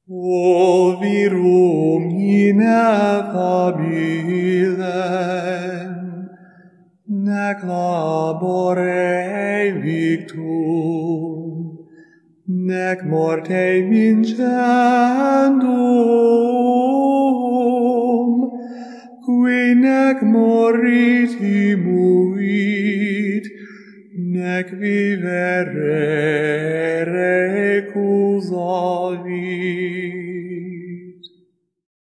O vírum ineffábilem, nec labóre víctum, nec mórte vincéndum, qui nec móri tímuit, nec vívere recusávit.